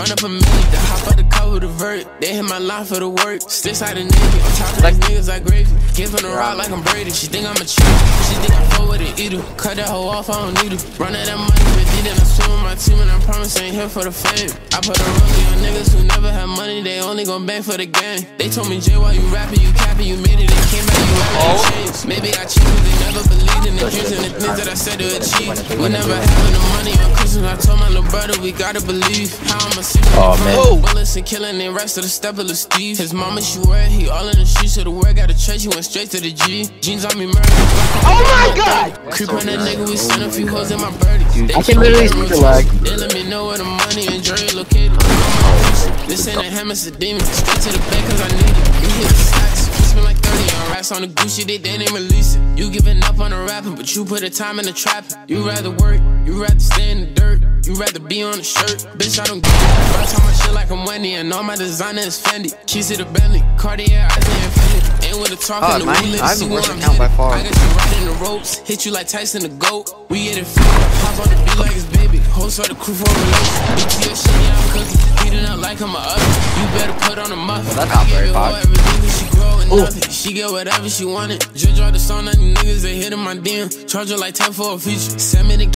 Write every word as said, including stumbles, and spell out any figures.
Run up a minute, the hop out the car with a vert. They hit my line for the work. Stick side of nigga, on top of these niggas like gravy. Giving a ride like I'm Brady. She think I'm a cheat. She think I'm full with an eater. Cut that hoe off, I don't need her. Run out that money with D, then I swim with my team, and I promise I ain't here for the fame. I put a rollie on niggas who never had money, they only gon' bang for the gang. They told me, Jaywall, you rapping, you capping, you made it, they came back, you rapping, you changed. Maybe I cheated, they never believed in the dreams and the things that I said to achieve. We never having the money on Christmas, I told my little brother, we gotta believe how I'm a secret. Oh, man. Bullets and killing the rest of the step of the Steve. His mama, she wear, he all in the streets of the work, got a church, he went straight to the G. Jeans on me, murder. Oh my god! Creep on that nigga, we sent a few hoes in my birdie. I can literally see the lag. They let me know where the money and jury located. This ain't a hammer, it's a demon. Straight to the bank cause I need it. We hit the stacks, we spend like thirty on racks on the Gucci, they didn't release it. You giving up on the rapping, but you put the time in the trap. You rather work, you rather stay in the dirt. You rather be on the shirt, bitch I don't get it. I talk my shit like I'm Wendy, and all my designer is Fendi. Keys to the Bentley, Cartier, I think Infinity. Ain't with the talk Oh, in the man, wheel, I'm see the where worst I'm account by headed. far. I got you riding the ropes, hit you like Tyson the GOAT. We get it free, hop on the beat like it's baby. Host of the crew for a relation. B T S shit, yeah, I'm cooking. Beating up like I'm a oven. You better put on a muffin. Well, that's not very far. Everything she grow and nothing. She get whatever she wanted. Just draw the song on the niggas, they hit in my D M. Charge her like ten for a feature. Send me the